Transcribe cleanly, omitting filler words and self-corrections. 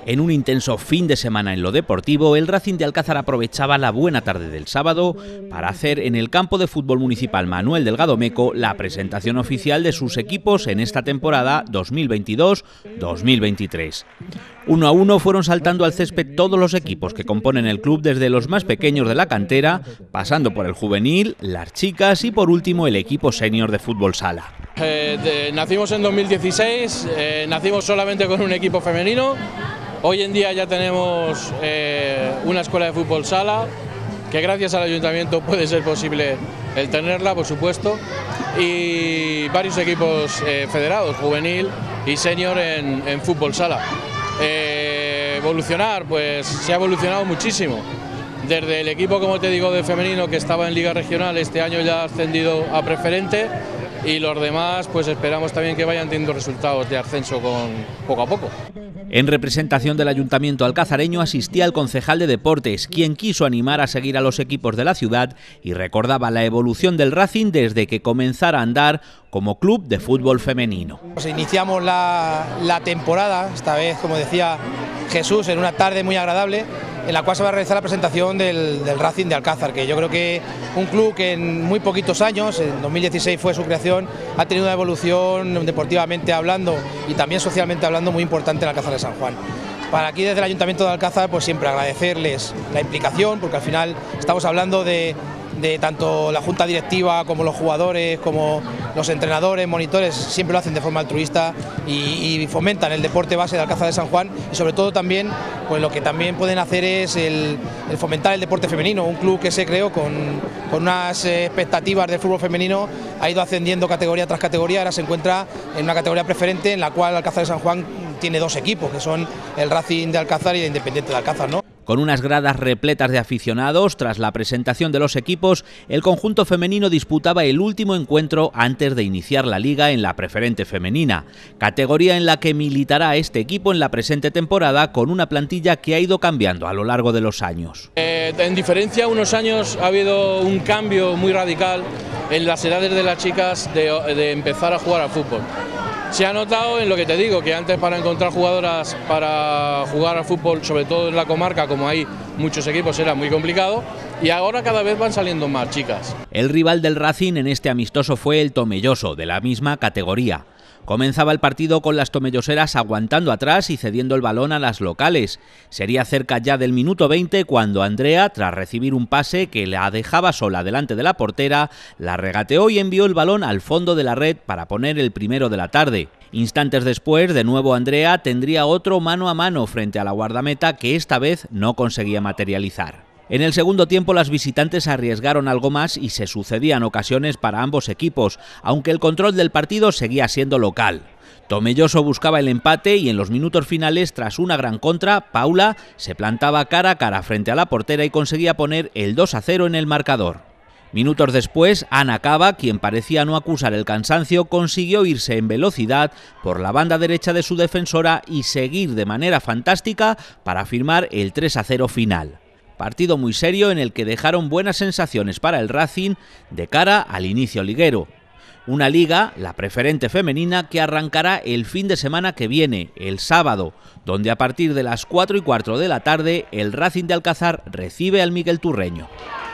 En un intenso fin de semana en lo deportivo, el Racing de Alcázar aprovechaba la buena tarde del sábado para hacer en el campo de fútbol municipal Manuel Delgado Meco la presentación oficial de sus equipos en esta temporada 2022-2023. Uno a uno fueron saltando al césped todos los equipos que componen el club, desde los más pequeños de la cantera, pasando por el juvenil, las chicas y por último el equipo senior de fútbol sala. Nacimos en 2016, nacimos solamente con un equipo femenino. Hoy en día ya tenemos una escuela de fútbol sala, que gracias al ayuntamiento puede ser posible el tenerla, por supuesto, y varios equipos federados, juvenil y senior en fútbol sala. Evolucionar, pues se ha evolucionado muchísimo. Desde el equipo, como te digo, de femenino, que estaba en Liga Regional, este año ya ha ascendido a preferente, y los demás pues esperamos también que vayan teniendo resultados de ascenso poco a poco. En representación del ayuntamiento alcazareño asistía el concejal de deportes, quien quiso animar a seguir a los equipos de la ciudad y recordaba la evolución del Racing desde que comenzara a andar como club de fútbol femenino. Iniciamos la temporada, esta vez, como decía Jesús, en una tarde muy agradable, en la cual se va a realizar la presentación del Racing de Alcázar, que yo creo que un club que en muy poquitos años, en 2016 fue su creación, ha tenido una evolución deportivamente hablando y también socialmente hablando muy importante en Alcázar de San Juan. Para aquí, desde el Ayuntamiento de Alcázar, pues siempre agradecerles la implicación, porque al final estamos hablando de tanto la junta directiva como los jugadores, como los entrenadores, monitores, siempre lo hacen de forma altruista y fomentan el deporte base de Alcázar de San Juan, y sobre todo también pues lo que también pueden hacer es el fomentar el deporte femenino. Un club que se creó con unas expectativas del fútbol femenino, ha ido ascendiendo categoría tras categoría, ahora se encuentra en una categoría preferente en la cual Alcázar de San Juan tiene dos equipos, que son el Racing de Alcázar y el Independiente de Alcázar, ¿no? Con unas gradas repletas de aficionados, tras la presentación de los equipos, el conjunto femenino disputaba el último encuentro antes de iniciar la liga en la preferente femenina, categoría en la que militará este equipo en la presente temporada, con una plantilla que ha ido cambiando a lo largo de los años. En diferencia, unos años ha habido un cambio muy radical en las edades de las chicas de empezar a jugar al fútbol. Se ha notado en lo que te digo, que antes para encontrar jugadoras para jugar al fútbol, sobre todo en la comarca, como hay muchos equipos, era muy complicado, y ahora cada vez van saliendo más chicas. El rival del Racing en este amistoso fue el Tomelloso, de la misma categoría. Comenzaba el partido con las tomelloseras aguantando atrás y cediendo el balón a las locales. Sería cerca ya del minuto 20 cuando Andrea, tras recibir un pase que la dejaba sola delante de la portera, la regateó y envió el balón al fondo de la red para poner el primero de la tarde. Instantes después, de nuevo Andrea tendría otro mano a mano frente a la guardameta, que esta vez no conseguía materializar. En el segundo tiempo las visitantes arriesgaron algo más y se sucedían ocasiones para ambos equipos, aunque el control del partido seguía siendo local. Tomelloso buscaba el empate y en los minutos finales, tras una gran contra, Paula se plantaba cara a cara frente a la portera y conseguía poner el 2-0 en el marcador. Minutos después, Ana Cava, quien parecía no acusar el cansancio, consiguió irse en velocidad por la banda derecha de su defensora y seguir de manera fantástica para firmar el 3-0 final. Partido muy serio en el que dejaron buenas sensaciones para el Racing de cara al inicio liguero. Una liga, la preferente femenina, que arrancará el fin de semana que viene, el sábado, donde a partir de las 4:15 de la tarde el Racing de Alcázar recibe al Miguel Turreño.